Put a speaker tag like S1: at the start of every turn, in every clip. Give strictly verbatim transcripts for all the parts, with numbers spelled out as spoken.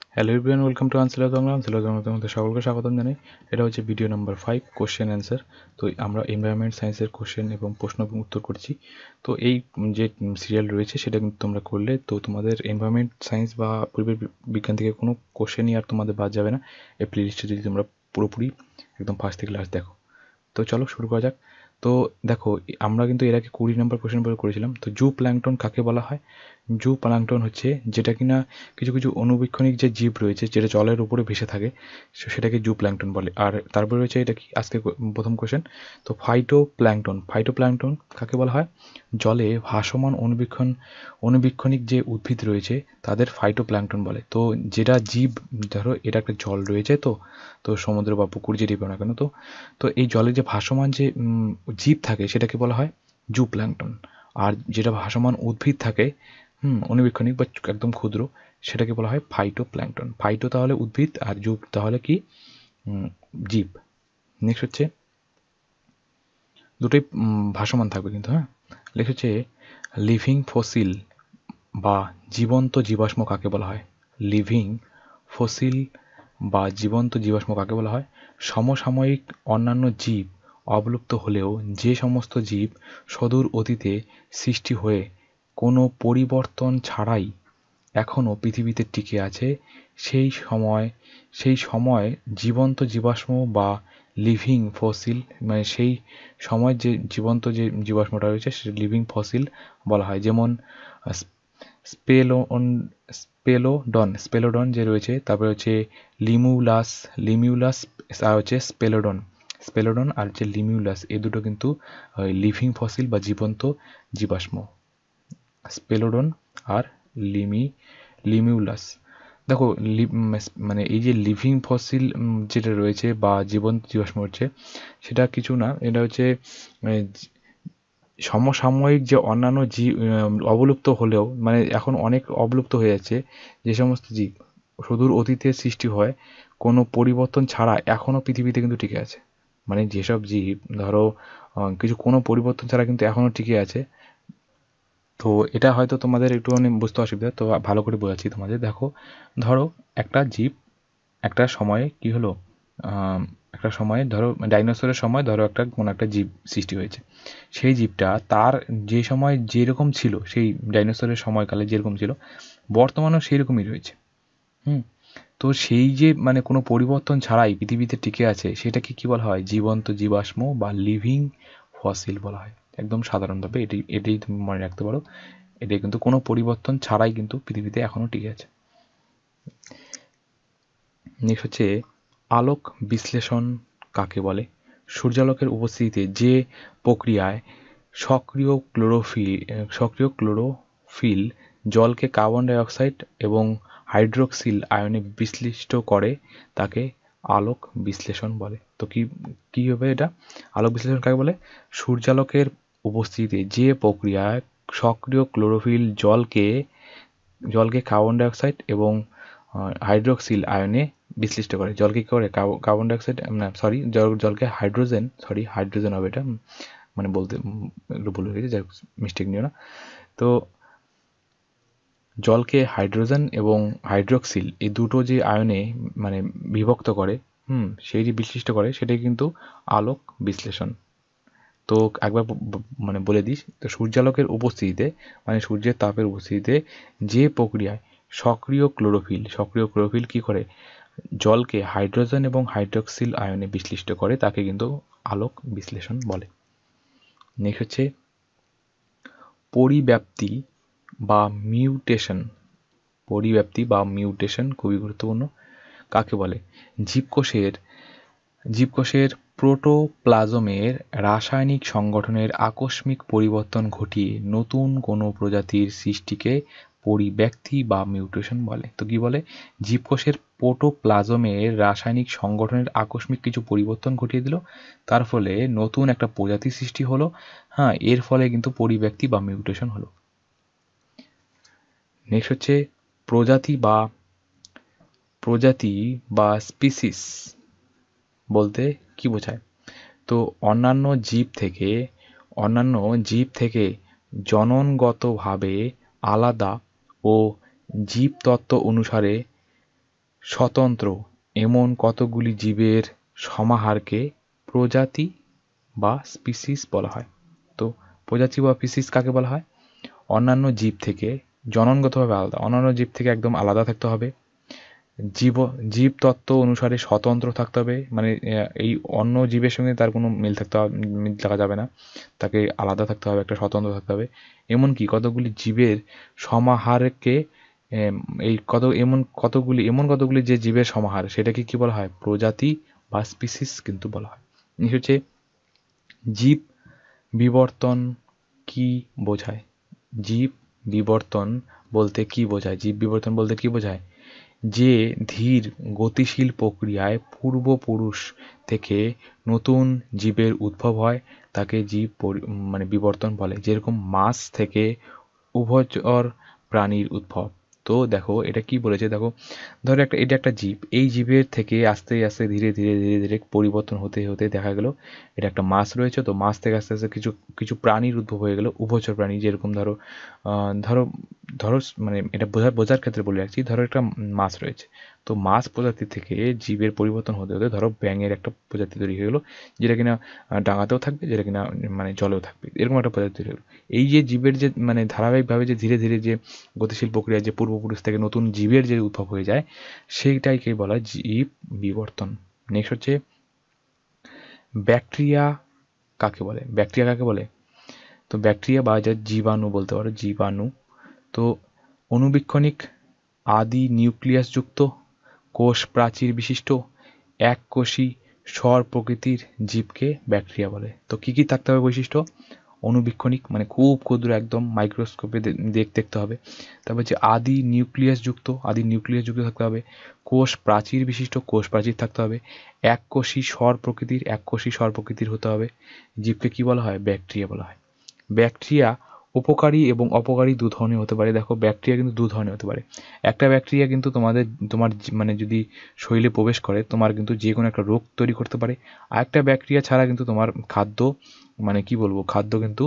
S1: Hello everyone, welcome to Shriraj Bangla. Shriraj Bangla তোমাদের সকলকে স্বাগতম জানাই। এটা হচ্ছে video number five, question answer. তো আমরা এনভায়রনমেন্ট সায়েন্সের কোশ্চেন এবং প্রশ্ন উত্তর করছি। তো এই যে সিরিয়াল রয়েছে সেটা কিন্তু তোমরা করলে তো তোমাদের এনভায়রনমেন্ট সায়েন্স বা পরিবেশ বিজ্ঞান থেকে কোনো কোশ্চেনই আর তোমাদের বাদ যাবে না এই প্লে লিস্টে, যদি তোমরা পুরোপুরি একদম ফার্স্ট থেকে লাস্ট দেখো। তো চলো শুরু করা যাক। তো দেখো, আমরা কিন্তু এর আগে কুড়ি নম্বর কোশ্চেন পেপার করেছিলাম। তো জু প্ল্যাঙ্কটন কাকে বলা হয়? জু প্ল্যাঙ্কটন হচ্ছে যেটা কিনা কিছু কিছু অনুবীক্ষণিক যে জীব রয়েছে যেটা জলের উপরে ভেসে থাকে, সেটাকে জু প্ল্যাঙ্কটন বলে। আর তারপরে রয়েছে এটা কি আজকে প্রথম কোশ্চেন, তো ফাইটো প্ল্যাঙ্কটন। ফাইটো প্ল্যাঙ্কটন কাকে বলা হয়? জলে ভাসমান অনুবীক্ষণ অনুবীক্ষণিক যে উদ্ভিদ রয়েছে তাদের ফাইটো প্ল্যাঙ্কটন বলে। তো যেটা জীব, ধরো এটা একটা জল রয়েছে, তো তো সমুদ্র বা পুকুর যেটি না কেন, তো তো এই জলে যে ভাসমান যে জীব থাকে সেটাকে বলা হয় জু প্ল্যাঙ্কটন। আর যেটা ভাসমান উদ্ভিদ থাকে, হুম অনুবীক্ষণিক বা একদম ক্ষুদ্র, সেটাকে বলা হয় ফাইটো প্ল্যাঙ্কটন। ফাইটো তাহলে উদ্ভিদ আর জু তাহলে কি জীব। নেক্সট হচ্ছে, দুটোই ভাসমান থাকবে কিন্তু, হ্যাঁ। নেক্সট হচ্ছে লিভিং ফসিল বা জীবন্ত জীবাশ্ম কাকে বলা হয়? লিভিং ফসিল বা জীবন্ত জীবাশ্ম কাকে বলা হয়? সমসাময়িক অন্যান্য জীব অবলুপ্ত হলেও যে সমস্ত জীব সদূর অতীতে সৃষ্টি হয়ে কোনো পরিবর্তন ছাড়াই এখনও পৃথিবীতে টিকে আছে, সেই সময় সেই সময় জীবন্ত জীবাশ্ম বা লিভিং ফসিল, মানে সেই সময় যে জীবন্ত যে জীবাশ্মটা রয়েছে সেটা লিভিং ফসিল বলা হয়। যেমন স্পেলোন স্পেলোডন স্পেলোডন যে রয়েছে, তারপরে হচ্ছে লিমিউলাস লিমিউলাস আর হচ্ছে স্পেলোডন স্পেলোডন আর হচ্ছে লিমিউলাস, এই দুটো কিন্তু লিভিং ফসিল বা জীবন্ত জীবাশ্ম, স্পেলোডন আর লিমি লিমিউলাস। দেখো, মানে এই যে লিভিং ফসিল যেটা রয়েছে বা জীবন্ত জীবাশ্ম হচ্ছে, সেটা কিছু না, এটা হচ্ছে সমসাময়িক যে অন্যান্য জীব অবলুপ্ত হলেও, মানে এখন অনেক অবলুপ্ত হয়ে যাচ্ছে যে সমস্ত জীব সুদূর অতীতে সৃষ্টি হয় কোনো পরিবর্তন ছাড়া এখনও পৃথিবীতে কিন্তু টিকে আছে। মানে যেসব জীব ধরো কিছু কোনো পরিবর্তন ছাড়া কিন্তু এখনও টিকে আছে। তো এটা হয়তো তোমাদের একটুখানি বুঝতে অসুবিধা, তো ভালো করে বোঝাচ্ছি তোমাদের। দেখো, ধরো একটা জীব একটা সময়ে কি হলো, একটা সময়ে ধরো ডাইনোসরের সময় ধরো একটা কোনো একটা জীব সৃষ্টি হয়েছে। সেই জীবটা তার যে সময় যেরকম ছিল, সেই ডাইনোসরের সময়কালে যেরকম ছিল বর্তমানেও সেই রকমই রয়েছে। হুম তো সেই যে মানে কোনো পরিবর্তন ছাড়াই পৃথিবীতে টিকে আছে, সেটাকে কি বলা হয়? জীবন্ত জীবাশ্ম বা লিভিং ফসিল বলা হয়। একদম সাধারণভাবে এটাই এটাই তুমি মনে রাখতে পারো। এটাই কিন্তু কোনো পরিবর্তন ছাড়াই কিন্তু পৃথিবীতে এখনও টিকে আছে। নেক্সট হচ্ছে আলোক বিশ্লেষণ কাকে বলে? সূর্যালোকের উপস্থিতিতে যে প্রক্রিয়ায় সক্রিয় ক্লোরোফিল সক্রিয় ক্লোরোফিল জলকে কার্বন ডাই অক্সাইড এবং হাইড্রোক্সিল আয়নে বিশ্লিষ্ট করে তাকে আলোক বিশ্লেষণ বলে। তো কি কি হবে এটা? আলোক বিশ্লেষণ কাকে বলে? সূর্যালোকের উপস্থিতিতে যে প্রক্রিয়ায় সক্রিয় ক্লোরোফিল জলকে জলকে কার্বন ডাই অক্সাইড এবং হাইড্রোক্সিল আয়নে বিশ্লিষ্ট করে। জলকে কী করে? কার্বন ডাই অক্সাইড না সরি জলকে হাইড্রোজেন সরি হাইড্রোজেন হবে এটা, মানে বলতে একটু ভুল হয়ে গেছে, যাই মিস্টেক নিও না। তো জলকে হাইড্রোজেন এবং হাইড্রোক্সিল এই দুটো যে আয়নে মানে বিভক্ত করে, হুম সেই যে বিশ্লিষ্ট করে, সেটাই কিন্তু আলোক বিশ্লেষণ। তো একবার মানে বলে দিস, তো সূর্যালোকের উপস্থিতিতে মানে সূর্যের তাপের উপস্থিতিতে যে প্রক্রিয়ায় সক্রিয় ক্লোরোফিল সক্রিয় ক্লোরোফিল কি করে? জলকে হাইড্রোজেন এবং হাইড্রোক্সিল আয়নে বিশ্লিষ্ট করে তাকে কিন্তু আলোক বিশ্লেষণ বলে। নেক্সট হচ্ছে পরিব্যাপ্তি বা মিউটেশন। পরিব্যাপ্তি বা মিউটেশন খুবই গুরুত্বপূর্ণ। কাকে বলে? জীবকোষের জীবকোষের প্রোটোপ্লাজমের রাসায়নিক সংগঠনের আকস্মিক পরিবর্তন ঘটিয়ে নতুন কোনো প্রজাতির সৃষ্টিকে পরিব্যক্তি বা মিউটেশন বলে। তো কি বলে? জীবকোষের প্রোটোপ্লাজমের রাসায়নিক সংগঠনের আকস্মিক কিছু পরিবর্তন ঘটিয়ে দিল, তার ফলে নতুন একটা প্রজাতি সৃষ্টি হলো, হ্যাঁ এর ফলে কিন্তু পরিব্যক্তি বা মিউটেশন হলো। নেক্সট হচ্ছে প্রজাতি বা প্রজাতি বা স্পিসিস বলতে কি বোঝায়? তো অন্যান্য জীব থেকে অন্যান্য জীব থেকে জননগতভাবে আলাদা ও জীবতত্ত্ব অনুসারে স্বতন্ত্র এমন কতগুলি জীবের সমাহারকে প্রজাতি বা স্পিসিস বলা হয়। তো প্রজাতি বা স্পিসিস কাকে বলা হয়? অন্যান্য জীব থেকে জননগতভাবে আলাদা, অন্যান্য জীব থেকে একদম আলাদা থাকতে হবে, জীব জীবতত্ত্ব অনুসারে স্বতন্ত্র থাকতে হবে, মানে এই অন্য জীবের সঙ্গে তার কোনো মিল থাকতে হবে, মিল থাকা যাবে না, তাকে আলাদা থাকতে হবে, একটা স্বতন্ত্র থাকতে হবে। এমনকি কতগুলি জীবের সমাহারকে এই কত এমন কতগুলি এমন কতগুলি যে জীবের সমাহার সেটাকে কি বলা হয়? প্রজাতি বা স্পিসিস কিন্তু বলা হয়। হচ্ছে জীব বিবর্তন কি বোঝায়? জীব বিবর্তন বলতে কি বোঝায়? জীব বিবর্তন বলতে কি বোঝায়? যে ধীর গতিশীল প্রক্রিয়ায় পূর্বপুরুষ থেকে নতুন জীবের উদ্ভব হয় তাকে জীব মানে বিবর্তন বলে। যেরকম মাছ থেকে উভচর প্রাণীর উদ্ভব। তো দেখো এটা কি বলেছে, দেখো ধরো একটা এটা একটা জীব, এই জীবের থেকে আস্তে আস্তে ধীরে ধীরে ধীরে ধীরে পরিবর্তন হতে হতে দেখা গেল এটা একটা মাছ রয়েছে, তো মাছ থেকে আস্তে আস্তে কিছু কিছু প্রাণীর উদ্ভব হয়ে গেল, উভচর প্রাণী। যেরকম ধরো ধরো ধরো মানে এটা বোঝার বোঝার ক্ষেত্রে বলে রাখছি, ধরো একটা মাছ রয়েছে, তো মাছ প্রজাতি থেকে জীবের পরিবর্তন হতে হতে ধরো ব্যাঙের একটা প্রজাতি তৈরি হয়ে গেলো, যেটা কিনা ডাঙাতেও থাকবে, যেটা কিনা মানে জলেও থাকবে, এরকম একটা প্রজাতি তৈরি হলো। এই যে জীবের যে মানে ধারাবাহিকভাবে যে ধীরে ধীরে যে গতিশীল প্রক্রিয়া যে পূর্বপুরুষ থেকে নতুন জীবের যে উদ্ভব হয়ে যায় সেইটাইকে বলা হয় জীব বিবর্তন। নেক্সট হচ্ছে ব্যাকটেরিয়া কাকে বলে? ব্যাকটেরিয়া কাকে বলে? তো ব্যাকটেরিয়া বা যা জীবাণু বলতে পারো, জীবাণু। তো অণুবীক্ষণিক আদি নিউক্লিয়াসযুক্ত কোষ প্রাচীর বিশিষ্ট এককোষী স্বর প্রকৃতির জীবকে ব্যাকটেরিয়া বলে। তো কি কি থাকতে হবে বৈশিষ্ট্য? অণুবীক্ষণিক মানে খুব ক্ষুদ্র, একদম মাইক্রোস্কোপে দেখতে হবে। তারপর হচ্ছে আদি নিউক্লিয়াসযুক্ত, আদি নিউক্লিয়াসযুক্ত থাকতে হবে। কোষ প্রাচীর বিশিষ্ট, কোষ প্রাচীর থাকতে হবে। এককোষী স্বর প্রকৃতির, এককোষী স্বর প্রকৃতির হতে হবে। জীবকে কি বলা হয়? ব্যাকটেরিয়া বলা হয়। ব্যাকটেরিয়া উপকারী এবং অপকারী দু ধরনের হতে পারে। দেখো ব্যাকটেরিয়া কিন্তু দু ধরনের হতে পারে। একটা ব্যাকটেরিয়া কিন্তু তোমাদের তোমার মানে যদি শরীরে প্রবেশ করে তোমার কিন্তু যে কোনো একটা রোগ তৈরি করতে পারে। আর একটা ব্যাকটেরিয়া ছাড়া কিন্তু তোমার খাদ্য মানে কি বলবো খাদ্য কিন্তু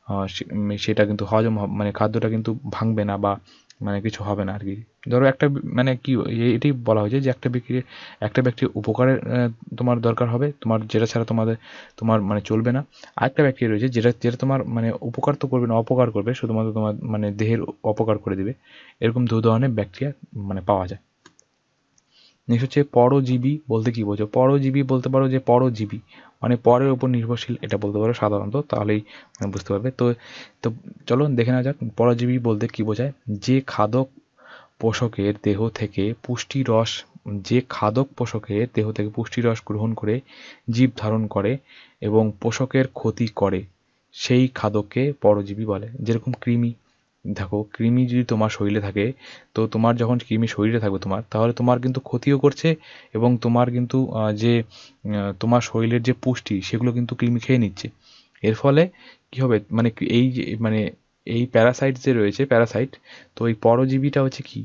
S1: সেটা কিন্তু হজম মানে খাদ্যটা কিন্তু ভাঙবে না বা মানে কিছু হবে না আর কি। ধরো একটা মানে কি এটাই বলা হয়েছে যে একটা ব্যাকটেরিয়া একটা ব্যাকটেরিয়া উপকারের তোমার দরকার হবে, তোমার যেটা ছাড়া তোমাদের তোমার মানে চলবে না। আরেকটা ব্যাকটেরিয়া রয়েছে যেটা যেটা তোমার মানে উপকার তো করবে না, অপকার করবে, শুধুমাত্র তোমার মানে দেহের অপকার করে দিবে। এরকম দু ধরনের ব্যাকটেরিয়া মানে পাওয়া যায়। নেক্সট হচ্ছে পরজীবী বলতে কি বোঝো? পরজীবী বলতে পারো যে পরজীবী মানে পরের উপর নির্ভরশীল, এটা বলতে পারো সাধারণত, তাহলেই মানে বুঝতে পারবে। তো তো চলো দেখে নেওয়া যাক পরজীবী বলতে কি বোঝায়। যে খাদক পোষকের দেহ থেকে পুষ্টি রস যে খাদক পোষকের দেহ থেকে পুষ্টি রস গ্রহণ করে জীব ধারণ করে এবং পোষকের ক্ষতি করে সেই খাদককে পরজীবী বলে। যেরকম কৃমি, দেখো কৃমি যদি তোমার শরীরে থাকে, তো তোমার যখন কৃমি শরীরে থাকবে তোমার, তাহলে তোমার কিন্তু ক্ষতিও করছে এবং তোমার কিন্তু যে তোমার শরীরের যে পুষ্টি সেগুলো কিন্তু কৃমি খেয়ে নিচ্ছে। এর ফলে কি হবে মানে এই যে মানে এই প্যারাসাইট যে রয়েছে প্যারাসাইট, তো এই পরজীবীটা হচ্ছে কি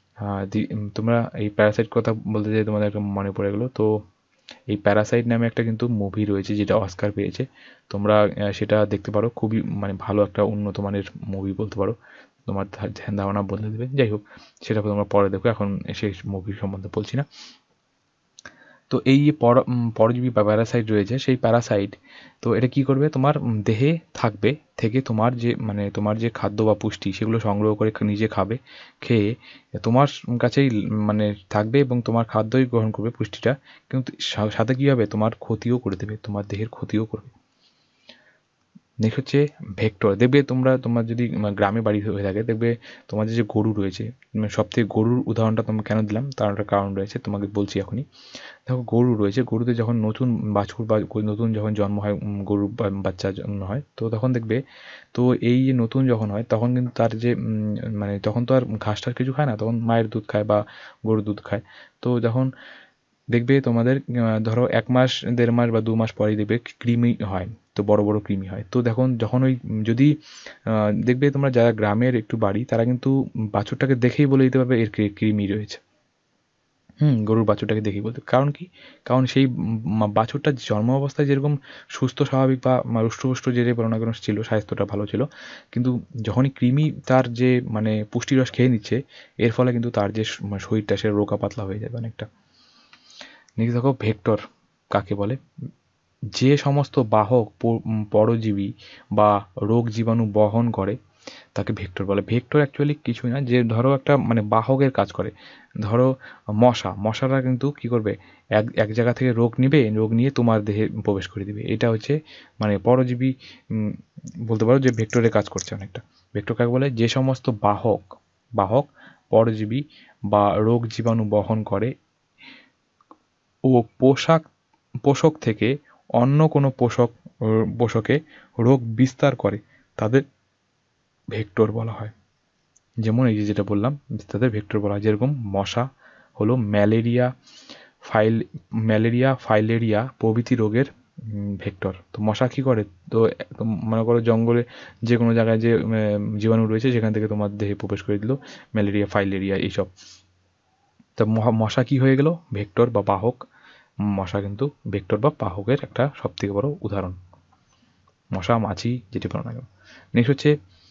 S1: তোমরা এই প্যারাসাইট কথা বলতে চাই তোমাদের একটা মনে পড়ে গেলো। তো এই প্যারাসাইট নামে একটা কিন্তু মুভি রয়েছে যেটা অস্কার পেয়েছে, তোমরা সেটা দেখতে পারো, খুবই মানে ভালো একটা উন্নত মানের মুভি বলতে পারো, তোমার ধ্যান ধারণা বদলে দেবে। যাই হোক সেটা তোমরা পরে দেখো, এখন সেই মুভির সম্বন্ধে বলছি না। তো এই যে পর পরজীবী বা প্যারাসাইট রয়েছে সেই প্যারাসাইট তো এটা কি করবে তোমার দেহে থাকবে, থেকে তোমার যে মানে তোমার যে খাদ্য বা পুষ্টি সেগুলো সংগ্রহ করে নিজে খাবে, খেয়ে তোমার কাছেই মানে থাকবে এবং তোমার খাদ্যই গ্রহণ করবে পুষ্টিটা, কিন্তু সাথে কী হবে তোমার ক্ষতিও করে দেবে, তোমার দেহের ক্ষতিও করবে। নেক্সট হচ্ছে ভেক্টর। দেখবে তোমরা তোমার যদি গ্রামে বাড়ি হয়ে থাকে দেখবে তোমাদের যে গরু রয়েছে, সব থেকে গরুর উদাহরণটা তোমাকে কেন দিলাম তার একটা কারণ রয়েছে, তোমাকে বলছি এখনই। দেখো গরু রয়েছে, গরুতে যখন নতুন বাছুর বা নতুন যখন জন্ম হয়, গরু বাচ্চা জন্ম হয়, তো তখন দেখবে তো এই যে নতুন যখন হয় তখন কিন্তু তার যে মানে তখন তো আর ঘাস টাস কিছু খায় না, তখন মায়ের দুধ খায় বা গরুর দুধ খায়। তো যখন দেখবে তোমাদের ধরো এক মাস দেড় মাস বা দু মাস পরেই দেখবে কৃমি হয়, তো বড় বড় কৃমি হয়। তো দেখুন যখন ওই যদি দেখবে তোমরা যারা গ্রামের একটু বাড়ি তারা কিন্তু বাছুরটাকে দেখেই বলে দিতে পারবে এর কৃমি রয়েছে। হুম গরুর বাছুরটাকে দেখি বলতে, কারণ কি, কারণ সেই বাছুরটা জন্ম অবস্থায় যেরকম সুস্থ স্বাভাবিক বা রুষ্টপুষ্ট যে যে বলো না কেন ছিল, স্বাস্থ্যটা ভালো ছিল, কিন্তু যখনই কৃমি তার যে মানে পুষ্টিরস খেয়ে নিচ্ছে, এর ফলে কিন্তু তার যে শরীরটা সে রোগা পাতলা হয়ে যাবে অনেকটা। নেক্সট দেখো ভেক্টর কাকে বলে। যে সমস্ত বাহক পরজীবী বা রোগ জীবাণু বহন করে তাকে ভেক্টর বলে। ভেক্টর অ্যাকচুয়ালি কিছুই না, যে ধরো একটা মানে বাহকের কাজ করে। ধরো মশা, মশারা কিন্তু কি করবে, এক এক জায়গা থেকে রোগ নিবে, রোগ নিয়ে তোমার দেহে প্রবেশ করে দিবে। এটা হচ্ছে মানে পরজীবী, বলতে পারো যে ভেক্টরের কাজ করছে অনেকটা। ভেক্টর কাকে বলে, যে সমস্ত বাহক বাহক পরজীবী বা রোগ জীবাণু বহন করে ও পোশাক পোষক থেকে অন্য কোনো পোষক পোষকে রোগ বিস্তার করে তাদের ভেক্টর বলা হয়। যেমন এই যে যেটা বললাম, তাদের ভেক্টর বলা হয়। যেরকম মশা হলো ম্যালেরিয়া, ফাইল ম্যালেরিয়া ফাইলেরিয়া প্রভৃতি রোগের ভেক্টর। তো মশা কী করে, তো মনে করো জঙ্গলে যে কোনো জায়গায় যে জীবাণু রয়েছে সেখান থেকে তোমার দেহে প্রবেশ করে দিল ম্যালেরিয়া ফাইলেরিয়া এইসব। তো মশা কি হয়ে গেল, ভেক্টর বা বাহক। মশা কিন্তু ভেক্টর বা বাহকের একটা সব থেকে বড় উদাহরণ, মশা মাছি যেটি বলো না কেন। নেক্সট হচ্ছে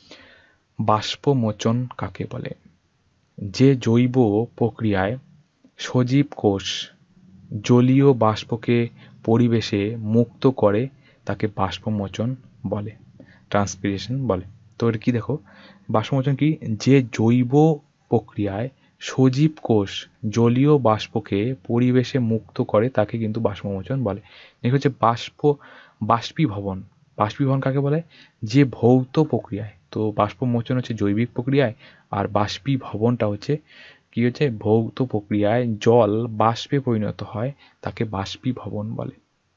S1: বাষ্পমোচন কাকে বলে। যে জৈব প্রক্রিয়ায় সজীব কোষ জলীয় বাষ্পকে পরিবেশে মুক্ত করে তাকে বাষ্পমোচন বলে, ট্রান্সপিরেশন বলে। তো এটা কি দেখো, বাষ্পমোচন কি, যে জৈব প্রক্রিয়ায় সজীব কোষ জলীয় বাষ্পকে পরিবেশে মুক্ত করে তাকে কিন্তু বাষ্পমোচন বলে। এটা হচ্ছে বাষ্প বাষ্পীভবন। বাষ্পীভবন কাকে বলে, যে ভৌত প্রক্রিয়ায়, তো বাষ্পমোচন হচ্ছে জৈবিক প্রক্রিয়ায়, আর বাষ্পীভবনটা হচ্ছে কি হচ্ছে ভৌত প্রক্রিয়ায় জল বাষ্পে পরিণত হয় তাকে বাষ্পীভবন বলে।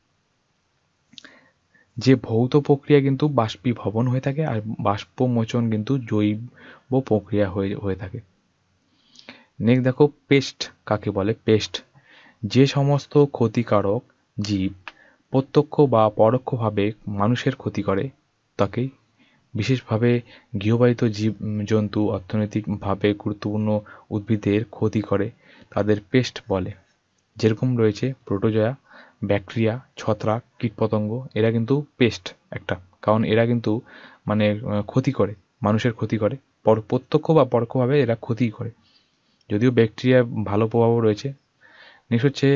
S1: যে ভৌত প্রক্রিয়া কিন্তু বাষ্পীভবন হয়ে থাকে, আর বাষ্পমোচন কিন্তু জৈব প্রক্রিয়া হয়ে হয়ে থাকে। নেক্সট দেখো পেস্ট কাকে বলে। পেস্ট যে সমস্ত ক্ষতিকারক জীব প্রত্যক্ষ বা পরোক্ষভাবে মানুষের ক্ষতি করে তাকে, বিশেষভাবে গৃহপালিত জীব জন্তু অর্থনৈতিকভাবে গুরুত্বপূর্ণ উদ্ভিদের ক্ষতি করে তাদের পেস্ট বলে। যেরকম রয়েছে প্রোটোজোয়া, ব্যাকটেরিয়া, ছত্রাক, কীটপতঙ্গ, এরা কিন্তু পেস্ট একটা, কারণ এরা কিন্তু মানে ক্ষতি করে, মানুষের ক্ষতি করে, প্রত্যক্ষ বা পরোক্ষভাবে এরা ক্ষতি করে, যদিও ব্যাকটেরিয়া ভালো প্রভাবও রয়েছে। নেক্সট হচ্ছে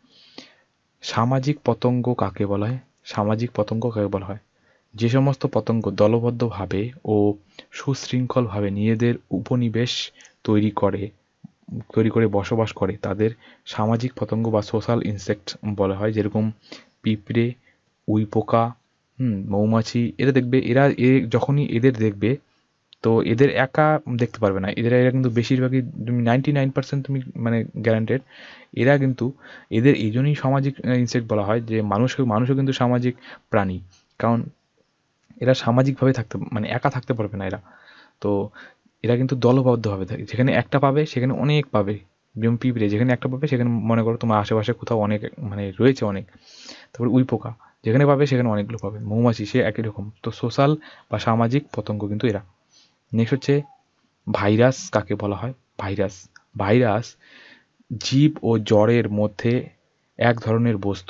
S1: সামাজিক পতঙ্গ কাকে বলা হয়। সামাজিক পতঙ্গ কাকে বলা হয়, যে সমস্ত পতঙ্গ দলবদ্ধভাবে ও সুশৃঙ্খলভাবে নিজেদের উপনিবেশ তৈরি করে তৈরি করে বসবাস করে তাদের সামাজিক পতঙ্গ বা সোশ্যাল ইনসেক্ট বলা হয়। যেরকম পিঁপড়ে, উইপোকা, হুম মৌমাছি, এরা দেখবে এরা এ যখনই এদের দেখবে তো এদের একা দেখতে পারবে না, এদের এরা কিন্তু বেশিরভাগই তুমি নাইনটি নাইন পার্সেন্ট তুমি মানে গ্যারান্টেড এরা কিন্তু, এদের এই জন্যই সামাজিক ইনসেক্ট বলা হয় যে মানুষ মানুষও কিন্তু সামাজিক প্রাণী, কারণ এরা সামাজিকভাবে থাকতে মানে একা থাকতে পারবে না এরা। তো এরা কিন্তু দলবদ্ধভাবে থাকে, যেখানে একটা পাবে সেখানে অনেক পাবে। যেমন পিঁপড়ে যেখানে একটা পাবে সেখানে মনে করো তোমার আশেপাশে কোথাও অনেক মানে রয়েছে অনেক। তারপর উইপোকা যেখানে পাবে সেখানে অনেকগুলো পাবে। মৌমাছি সে একই রকম। তো সোশ্যাল বা সামাজিক পতঙ্গ কিন্তু এরা। নেক্সট হচ্ছে ভাইরাস কাকে বলা হয়। ভাইরাস ভাইরাস জীব ও জড়ের মধ্যে এক ধরনের বস্তু।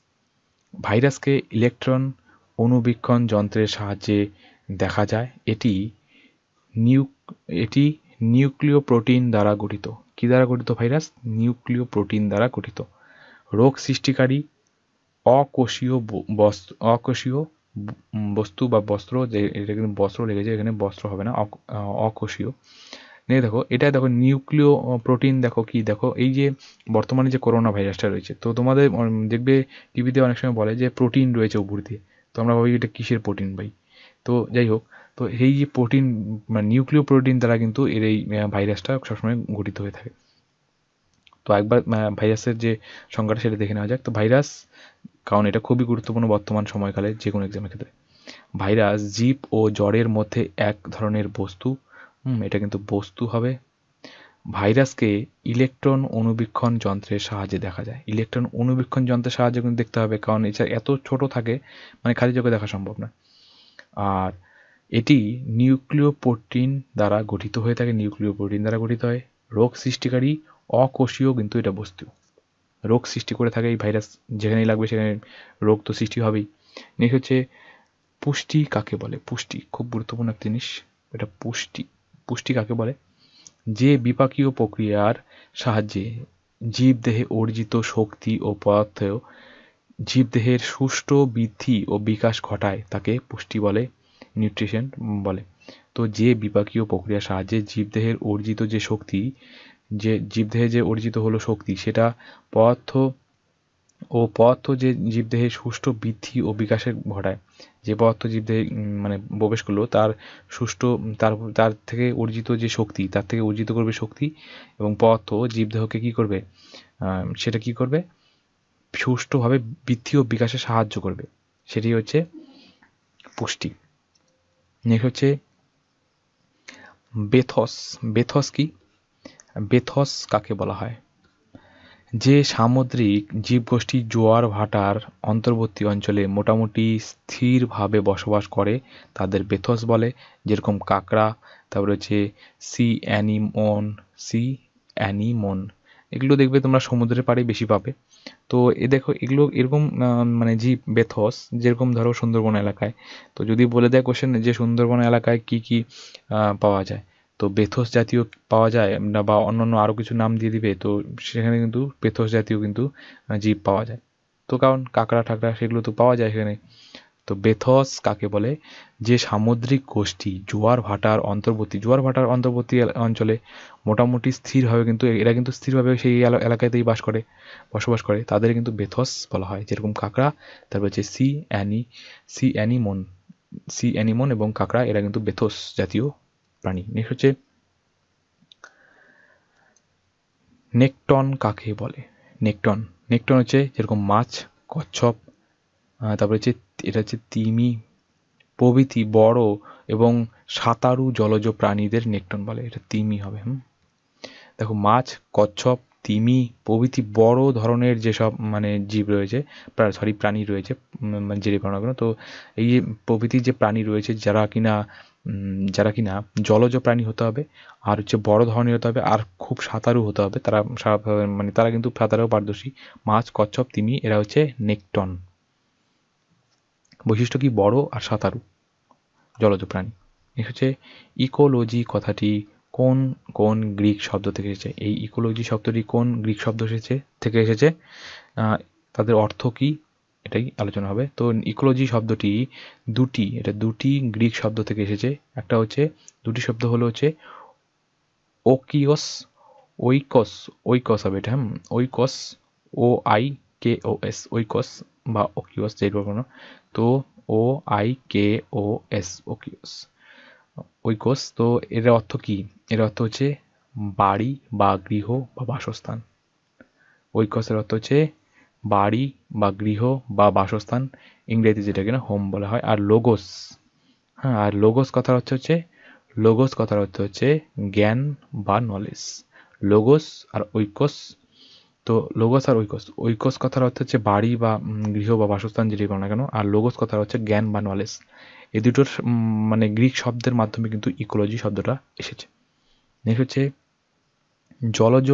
S1: ভাইরাসকে ইলেকট্রন অণুবীক্ষণ যন্ত্রের সাহায্যে দেখা যায়। এটি নিউ এটি নিউক্লিয় প্রোটিন দ্বারা গঠিত। কী দ্বারা গঠিত ভাইরাস, নিউক্লিয় প্রোটিন দ্বারা গঠিত। রোগ সৃষ্টিকারী অকোষীয় বস্ত্র অকোষীয় বস্তু বা বস্ত্র, যে এটা কিন্তু বস্ত্র লেগেছে এখানে, বস্ত্র হবে না, অকোষীয়। নিয়ে দেখো এটা দেখো নিউক্লিয় প্রোটিন, দেখো কি দেখো এই যে বর্তমানে যে করোনা ভাইরাসটা রয়েছে, তো তোমাদের দেখবে টিভিতে অনেক সময় বলে যে প্রোটিন রয়েছে উপর দিয়ে, তো আমরা ভাবি এটা কিসের প্রোটিন ভাই। তো যাই হোক, তো এই যে প্রোটিন মানে নিউক্লিয় প্রোটিন দ্বারা কিন্তু এর এই ভাইরাসটা সবসময় গঠিত হয়ে থাকে। তো একবার ভাইরাসের যে সংজ্ঞাটা সেটা দেখে নেওয়া যাক। তো ভাইরাস, কারণ এটা খুবই গুরুত্বপূর্ণ বর্তমান সময়কালে যে কোনো এক্সামের ক্ষেত্রে। ভাইরাস জীব ও জড়ের মধ্যে এক ধরনের বস্তু। হুম এটা কিন্তু বস্তু হবে। ভাইরাসকে ইলেকট্রন অণুবীক্ষণ যন্ত্রের সাহায্যে দেখা যায়। ইলেকট্রন অণুবীক্ষণ যন্ত্রের সাহায্যে কিন্তু দেখতে হবে, কারণ এটা এত ছোট থাকে মানে খালি চোখে দেখা সম্ভব না। আর এটি নিউক্লিয় প্রোটিন দ্বারা গঠিত হয়ে থাকে, নিউক্লিয় প্রোটিন দ্বারা গঠিত হয়। রোগ সৃষ্টিকারী অকোষীয় কিন্তু এটা বস্তু, রোগ সৃষ্টি করে থাকে। এই ভাইরাস যেখানেই লাগবে সেখানে রোগ তো সৃষ্টি হবেই। নেক্সট হচ্ছে পুষ্টি কাকে বলে? পুষ্টি খুব গুরুত্বপূর্ণ একটা জিনিস, এটা পুষ্টি। পুষ্টি কাকে বলে? যে বিপাকীয় প্রক্রিয়ার সাহায্যে জীবদেহে অর্জিত শক্তি ও পদার্থ জীবদেহের সুষ্ঠু বৃদ্ধি ও বিকাশ ঘটায় তাকে পুষ্টি বলে, নিউট্রিশন বলে। তো যে বিপাকীয় প্রক্রিয়ার সাহায্যে জীবদেহের অর্জিত যে শক্তি, যে জীবদেহে যে অর্জিত হলো শক্তি, সেটা পদার্থ ও পদার্থ যে জীবদেহের সুষ্ঠু বৃদ্ধি ও বিকাশের ঘটায়, যে পদার্থ জীবদেহে মানে প্রবেশ করলো তার সুষ্ঠু তার তার থেকে অর্জিত যে শক্তি, তার থেকে অর্জিত করবে শক্তি, এবং পদার্থ জীবদেহকে কি করবে, সেটা কি করবে, সুষ্ঠুভাবে বৃদ্ধি ও বিকাশে সাহায্য করবে, সেটি হচ্ছে পুষ্টি। নেক্সট হচ্ছে বেথস। বেথস কি? বেথস কাকে বলা হয়? যে সামুদ্রিক জীবগোষ্ঠী জোয়ার ভাটার অন্তর্বর্তী অঞ্চলে মোটামুটি স্থিরভাবে বসবাস করে তাদের বেথস বলে। যেরকম কাঁকড়া, তারপরে হচ্ছে সি অ্যানিমন, সি অ্যানিমন, এগুলো দেখবে তোমরা সমুদ্রের পাড়ে বেশি পাবে। তো এ দেখো এগুলো এরকম মানে জীব বেথস, যেরকম ধরো সুন্দরবন এলাকায়, তো যদি বলে দেয় কোশ্চেন যে সুন্দরবন এলাকায় কি কি পাওয়া যায়, তো বেথস জাতীয় পাওয়া যায় না, বা অন্যান্য আরও কিছু নাম দিয়ে দিবে, তো সেখানে কিন্তু বেথস জাতীয় কিন্তু জীব পাওয়া যায়। তো কারণ কাঁকড়া ঠাকড়া সেগুলো তো পাওয়া যায় সেখানে। তো বেথস কাকে বলে? যে সামুদ্রিক গোষ্ঠী জোয়ার ভাটার অন্তর্বর্তী জোয়ার ভাটার অন্তর্বর্তী অঞ্চলে মোটামুটি স্থিরভাবে, কিন্তু এরা কিন্তু স্থিরভাবে সেই এলাকাতেই বাস করে, বসবাস করে, তাদের কিন্তু বেথস বলা হয়। যেরকম কাঁকড়া, তারপর হচ্ছে সি অ্যানি সি অ্যানিমন সি অ্যানিমন এবং কাঁকড়া, এরা কিন্তু বেথস জাতীয় প্রাণী। নেক্সট হচ্ছে নেকটন কাকে বলে? নেকটন নেকটন হচ্ছে যেরকম মাছ, কচ্ছপ, তারপরে হচ্ছে এটা হচ্ছে তিমি প্রভৃতি বড় এবং সাঁতারু জলজ প্রাণীদের নেকটন বলে। এটা তিমি হবে। হুম দেখো মাছ, কচ্ছপ, তিমি প্রভৃতি বড় ধরনের যেসব মানে জীব রয়েছে, সরি প্রাণী রয়েছে, মানে জেরে পাওয়া কেন, তো এই প্রভৃতি যে প্রাণী রয়েছে যারা কিনা যারা কিনা জলজ প্রাণী হতে হবে, আর হচ্ছে বড় ধরনের হতে হবে, আর খুব সাঁতারু হতে হবে, তারা মানে তারা কিন্তু সাঁতারেও পারদর্শী। মাছ, কচ্ছপ, তিমি এরা হচ্ছে নেকটন। বৈশিষ্ট্য কি? বড় আর সাঁতারু জলজ প্রাণী। নেক্সট হচ্ছে ইকোলজি কথাটি কোন কোন গ্রিক শব্দ থেকে এসেছে? এই ইকোলজি শব্দটি কোন গ্রিক শব্দ এসেছে থেকে এসেছে তাদের অর্থ কি, এটাই আলোচনা হবে। তো ইকোলজি শব্দটি দুটি এটা দুটি গ্রিক শব্দ থেকে এসেছে। একটা হচ্ছে দুটি শব্দ হলো হচ্ছে ওকিওস, ওইকস ওইকস হবে এটা, হ্যাঁ ওইকস, ও আই কে ও এস, ওইকস বা ওকিওস যেই কোনো, তো ও আই কে ও এস, ওকিওস ওইকস। তো এর অর্থ কি? এর অর্থ হচ্ছে বাড়ি বা গৃহ বা বাসস্থান। ওইকসের অর্থ হচ্ছে বাড়ি বা গৃহ বা বাসস্থান, ইংরেজি যেটা কিনা হোম বলা হয়। আর লোগোস, হ্যাঁ আর লোগোস কথার অর্থ হচ্ছে লোগোস কথার অর্থ হচ্ছে জ্ঞান বা নলেজ। লোগোস আর ঐকস, তো লোগোস আর ঐকস, ঐকস কথার অর্থ হচ্ছে বাড়ি বা গৃহ বা বাসস্থান যেটি করো না কেন, আর লোগোস কথার হচ্ছে জ্ঞান বা নলেজ। এই দুটোর মানে গ্রিক শব্দের মাধ্যমে কিন্তু ইকোলজি শব্দটা এসেছে। নেক্সট হচ্ছে জলজ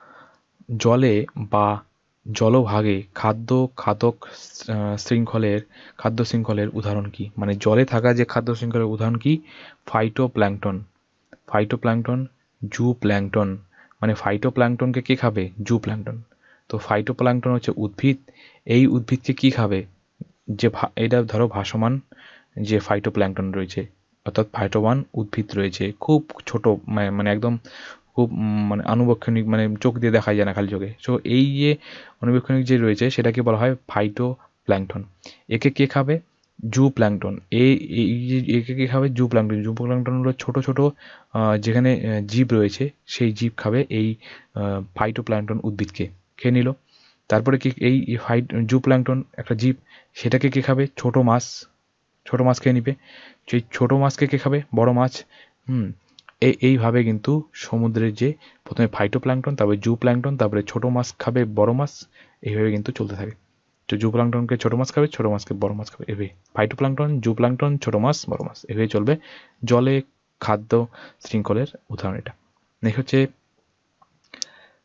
S1: জলে বা জলভাগে খাদ্য খাদক শৃঙ্খলের খাদ্য শৃঙ্খলের উদাহরণ কি? মানে জলে থাকা যে খাদ্য শৃঙ্খলের উদাহরণ কি? Phytoplankton phytoplankton zooplankton. মানে ফাইটোপ্ল্যাঙ্কটনকে কে খাবে? জু প্ল্যাঙ্কটন। তো ফাইটোপ্ল্যাঙ্কটন হচ্ছে উদ্ভিদ, এই উদ্ভিদকে কি খাবে? যে এটা ধরো ভাসমান যে ফাইটোপ্ল্যাঙ্কটন রয়েছে, অর্থাৎ ফাইটোবান উদ্ভিদ রয়েছে, খুব ছোট মানে একদম খুব মানে আনুবীক্ষণিক, মানে চোখ দিয়ে দেখা যায় না খালি চোখে। সো এই যে আনুবীক্ষণিক যে রয়েছে সেটাকে বলা হয় ফাইটো প্ল্যাঙ্কটন। একে কে খাবে? Zooplankton. এই একে কে খাবে? জু প্ল্যাঙ্কটন। জু প্ল্যাঙ্কটন হলো ছোট ছোট যেখানে জীব রয়েছে সেই জীব খাবে এই ফাইটো প্ল্যাঙ্কটন উদ্ভিদকে, খেয়ে নিল। তারপরে কি এই ফাইট জু প্ল্যাঙ্কটন একটা জীব, সেটাকে কে খাবে? ছোট মাছ, ছোট মাছ খেয়ে নিবে। সেই ছোট মাছকে কে খাবে? বড় মাছ। হুম এই এইভাবে কিন্তু সমুদ্রের যে প্রথমে ফাইটোপ্ল্যাঙ্কটন, তারপরে জু প্ল্যাঙ্কটন, তারপরে ছোট মাছ খাবে বড় মাছ, এইভাবে কিন্তু চলতে থাকে। তো জু প্ল্যাঙ্কটনকে ছোট মাছ খাবে, ছোট মাছকে বড় মাছ খাবে, এভাবে ফাইটোপ্ল্যাঙ্কটন, জু প্ল্যাঙ্কটন, ছোট মাছ, বড় মাছ, এভাবে চলবে জলে খাদ্য শৃঙ্খলের উদাহরণ এটা। নেক্সট হচ্ছে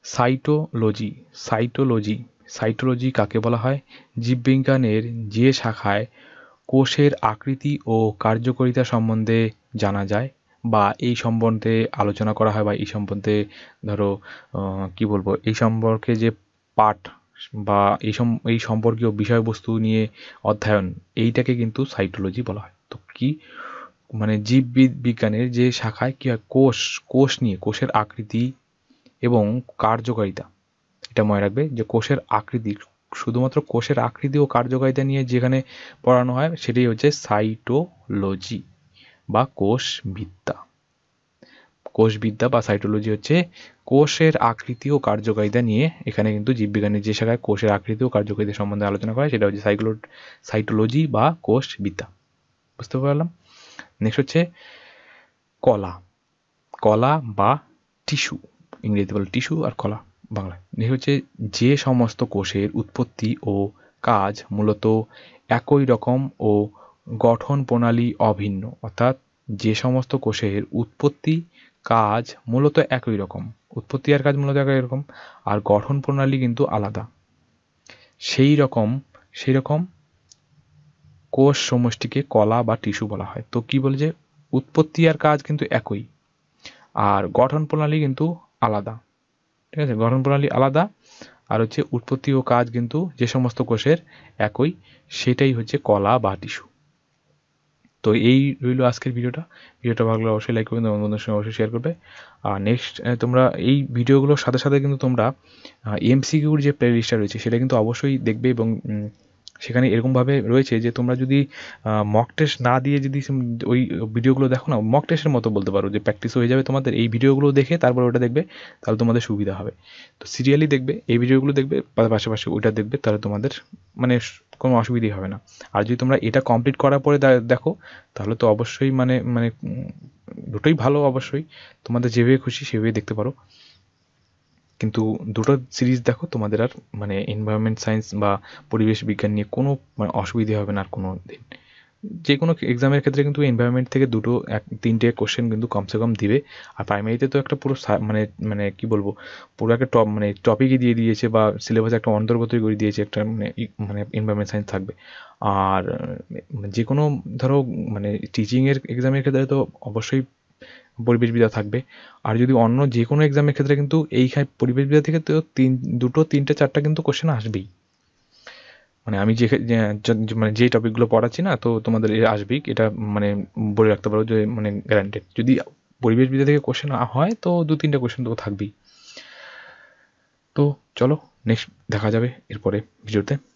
S1: সাইটোলজি সাইটোলজি সাইটোলজি কাকে বলা হয়? জীববিজ্ঞানের যে শাখায় কোষের আকৃতি ও কার্যকারিতা সম্বন্ধে জানা যায় বা এই সম্বন্ধে আলোচনা করা হয় বা এই সম্বন্ধে ধরো কি বলবো এই সম্পর্কে যে পাঠ বা এই সম এই সম্পর্কীয় বিষয়বস্তু নিয়ে অধ্যয়ন, এইটাকে কিন্তু সাইটোলজি বলা হয়। তো কি মানে জীব বিজ্ঞানের যে শাখায় কি হয়, কোষ কোষ নিয়ে কোষের আকৃতি এবং কার্যকারিতা, এটা মনে রাখবে যে কোষের আকৃতি, শুধুমাত্র কোষের আকৃতি ও কার্যকারিতা নিয়ে যেখানে পড়ানো হয় সেটাই হচ্ছে সাইটোলজি বা কোষবিদ্যা। কোষবিদ্যা বা সাইটোলজি হচ্ছে কোষের আকৃতি ও কার্যকারিতা নিয়ে, এখানে কিন্তু জীববিজ্ঞানের যে শাখায় কোষের আকৃতি ও কার্যকারিতা সম্বন্ধে আলোচনা করা হয় সেটা হচ্ছে সাইক্লো সাইটোলজি বা কোষবিদ্যা। বুঝতে পারলাম। নেক্সট হচ্ছে কলা কলা বা টিস্যু, ইংরেজিতে বলে টিস্যু আর কলা বাংলায়। নেক্সট হচ্ছে যে সমস্ত কোষের উৎপত্তি ও কাজ মূলত একই রকম ও গঠন প্রণালী অভিন্ন, অর্থাৎ যে সমস্ত কোষের উৎপত্তি কাজ মূলত একই রকম, উৎপত্তি আর কাজ মূলত একই রকম আর গঠন প্রণালী কিন্তু আলাদা, সেই রকম সেই রকম কোষ সমষ্টিকে কলা বা টিস্যু বলা হয়। তো কি বলে যে উৎপত্তি আর কাজ কিন্তু একই আর গঠন প্রণালী কিন্তু আলাদা, ঠিক আছে? গঠন প্রণালী আলাদা আর হচ্ছে উৎপত্তি ও কাজ কিন্তু যে সমস্ত কোষের একই, সেটাই হচ্ছে কলা বা টিস্যু। তো এই রইল আজকের ভিডিওটা। ভিডিওটা ভালো লাগলে অবশ্যই লাইক করবে, তোমার বন্ধুদের সঙ্গে অবশ্যই শেয়ার করবে। আর নেক্সট তোমরা এই ভিডিওগুলোর সাথে সাথে কিন্তু তোমরা এমসিকিউর যে প্লে লিস্টটা রয়েছে সেটা কিন্তু অবশ্যই দেখবে, এবং সেখানে এরকমভাবে রয়েছে যে তোমরা যদি মক টেস্ট না দিয়ে যদি ওই ভিডিওগুলো দেখো না, মক টেস্টের মতো বলতে পারো, যে প্র্যাকটিস হয়ে যাবে তোমাদের এই ভিডিওগুলো দেখে, তারপর ওটা দেখবে, তাহলে তোমাদের সুবিধা হবে। তো সিরিয়ালি দেখবে, এই ভিডিওগুলো দেখবে, পাশাপাশি ওইটা দেখবে, তাহলে তোমাদের মানে কোনো অসুবিধাই হবে না। আর যদি তোমরা এটা কমপ্লিট করার পরে দেখো তাহলে তো অবশ্যই মানে মানে দুটোই ভালো, অবশ্যই তোমাদের যেভাবে খুশি সেভাবে দেখতে পারো, কিন্তু দুটো সিরিজ দেখো, তোমাদের আর মানে এনভায়রনমেন্ট সায়েন্স বা পরিবেশ বিজ্ঞান নিয়ে কোনো মানে অসুবিধা হবে না আর কোনো দিন। যে কোনো এক্সামের ক্ষেত্রে কিন্তু এনভায়রনমেন্ট থেকে দুটো এক তিনটে কোশ্চেন কিন্তু কমসে কম দিবে। আর প্রাইমারিতে তো একটা পুরো মানে মানে কি বলবো পুরো একটা টপ মানে টপিকই দিয়ে দিয়েছে বা সিলেবাসে একটা অন্তর্গতই করে দিয়েছে, একটা মানে মানে এনভায়রনমেন্ট সায়েন্স থাকবে। আর যে কোনো ধরো মানে টিচিংয়ের এক্সামের ক্ষেত্রে তো অবশ্যই পরিবেশবিদ্যা থাকবে। আর যদি অন্য যে কোনো এক্সামের ক্ষেত্রে কিন্তু এই পরিবেশবিদ্যা থেকে তো তিন দুটো তিনটে চারটা কিন্তু কোশ্চেন আসবেই। মানে আমি যে মানে যেই টপিকগুলো পড়াচ্ছি না, তো তোমাদের আসবেই, এটা মানে বলে রাখতে পারো যে মানে গ্যারান্টেড। যদি পরিবেশবিদ্যা থেকে কোশ্চেন হয় তো দু তিনটা কোশ্চেন তো থাকবেই। তো চলো নেক্সট দেখা যাবে এরপরে ভিডিওতে।